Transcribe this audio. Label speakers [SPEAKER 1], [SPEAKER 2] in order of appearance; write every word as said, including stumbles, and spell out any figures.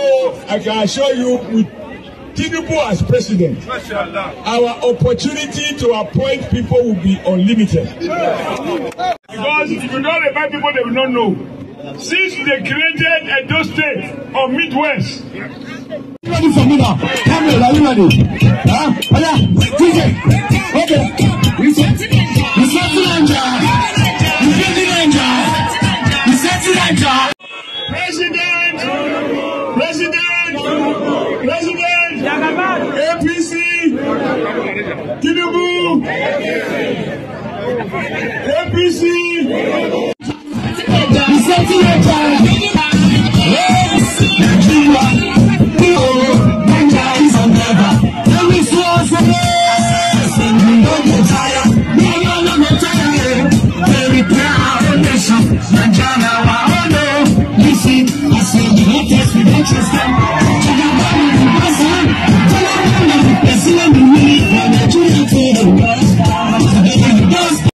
[SPEAKER 1] I can assure you, with Tinubu as president, our opportunity to appoint people will be unlimited. Because if you don't remind people, they will not know. Since they created Edo State or Midwest.
[SPEAKER 2] Ready for me now? Come here, are you ready? Huh? Oh yeah, D J. Okay. You set it, you set it, you set it, you set it,
[SPEAKER 1] President, President, President, A P C, Tinubu, A P C.
[SPEAKER 2] you set it, yes, Nigeria, oh, Nigeria is on never. There is one for me. Don't get tired, no, no, no, no, tired. Very proud nation, Nigeria, oh no. Listen, I say the latest, we don't trust them.